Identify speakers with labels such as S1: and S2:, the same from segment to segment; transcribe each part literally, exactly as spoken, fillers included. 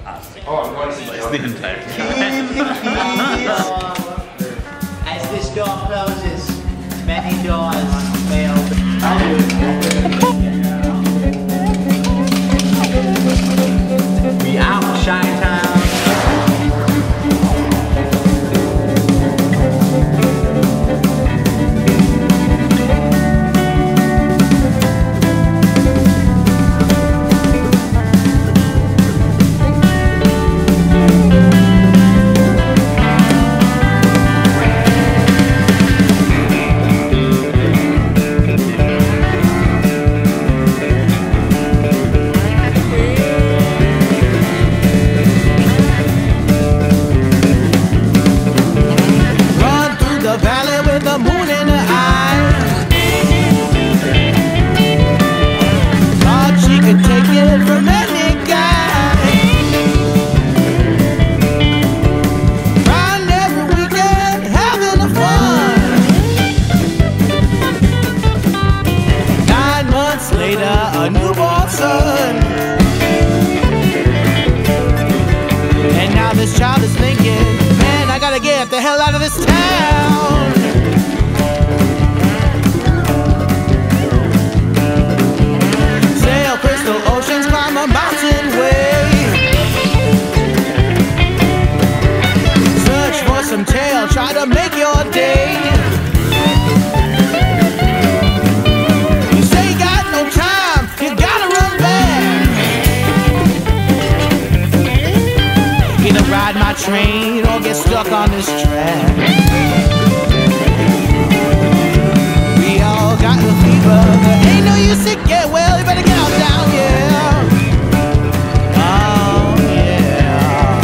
S1: Oh, it's the entire time.
S2: As this door closes, many doors may open. We out, Chi-Town.
S3: Get the hell out of this town. Sail crystal oceans, climb a mountain way. Search for some tail, try to make your day. You say you got no time, you gotta run back. Either ride my train or get stuck on this track. We all got the fever, but ain't no use to get well. You better get out down, yeah. Oh, yeah.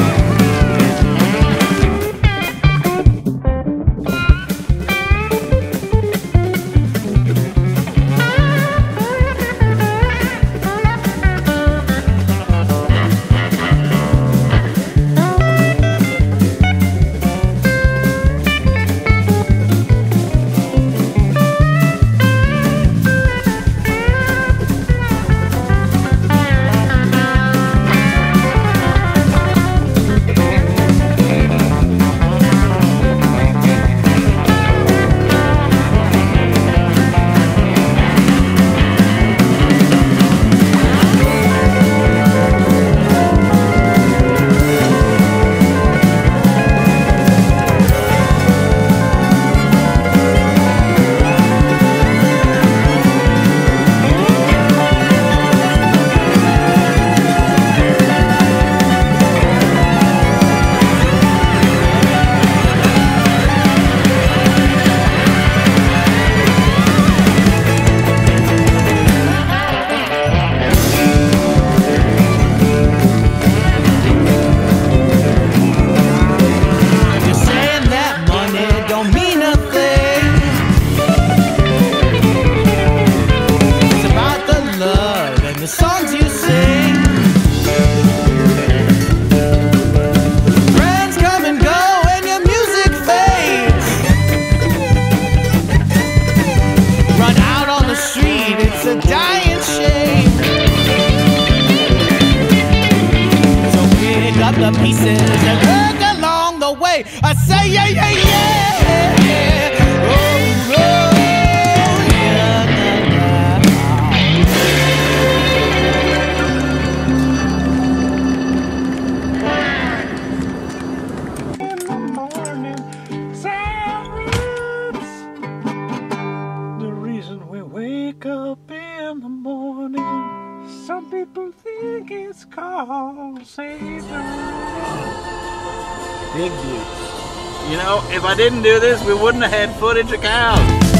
S3: The pieces and work along the way. I say yeah, yeah, yeah, yeah. Oh, oh, yeah,
S4: In the morning, silence. The reason we wake up in the morning. Some people think it's called saving.
S1: Big views. You know, if I didn't do this, we wouldn't have had footage of cows.